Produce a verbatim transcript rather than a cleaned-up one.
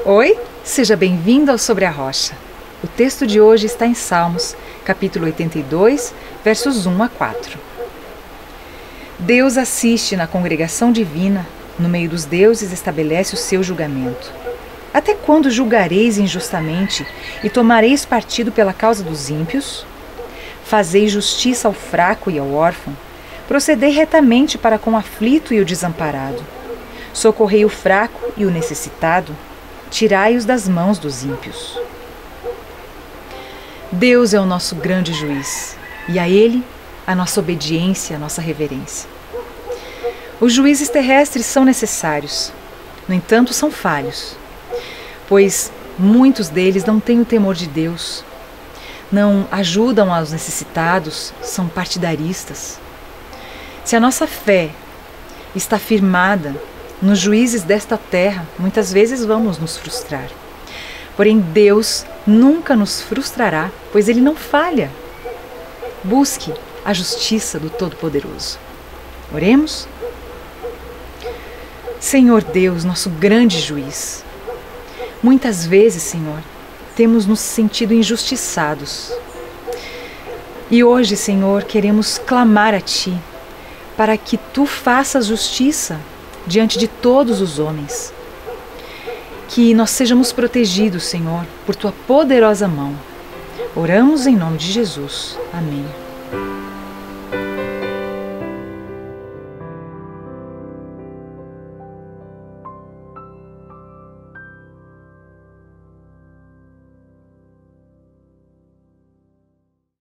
Oi, seja bem-vindo ao Sobre a Rocha. O texto de hoje está em Salmos, capítulo oitenta e dois, versos um a quatro. Deus assiste na congregação divina, no meio dos deuses estabelece o seu julgamento. Até quando julgareis injustamente e tomareis partido pela causa dos ímpios? Fazei justiça ao fraco e ao órfão, procedei retamente para com o aflito e o desamparado. Socorrei o fraco e o necessitado, tirai-os das mãos dos ímpios. Deus é o nosso grande juiz, e a Ele a nossa obediência, a nossa reverência. Os juízes terrestres são necessários, no entanto são falhos, pois muitos deles não têm o temor de Deus, não ajudam aos necessitados, são partidaristas. Se a nossa fé está firmada nos juízes desta terra, muitas vezes vamos nos frustrar. Porém, Deus nunca nos frustrará, pois Ele não falha. Busque a justiça do Todo-Poderoso. Oremos? Senhor Deus, nosso grande juiz, muitas vezes, Senhor, temos nos sentido injustiçados. E hoje, Senhor, queremos clamar a Ti, para que Tu faças justiça diante de todos os homens. Que nós sejamos protegidos, Senhor, por Tua poderosa mão. Oramos em nome de Jesus. Amém.